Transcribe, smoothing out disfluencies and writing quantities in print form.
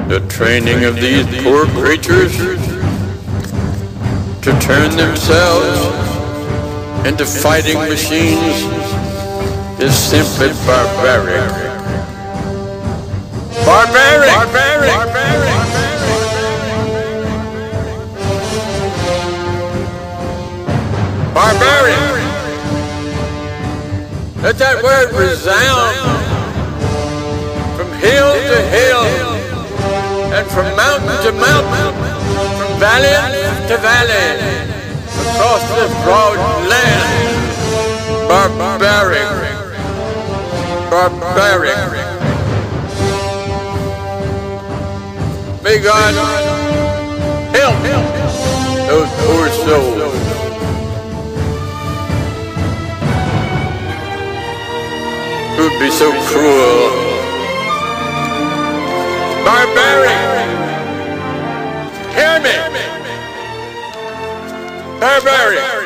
The training of these poor creatures to turn themselves into fighting machines is simply barbaric. Barbaric! Barbaric! Barbaric! Barbaric! Let that word resound from hill to hill and from mountain to mountain, from valley to valley, across this broad land. Barbaric! Barbaric! May God help those poor souls. Who'd be so cruel? Barbaric! Hear me! Barbaric!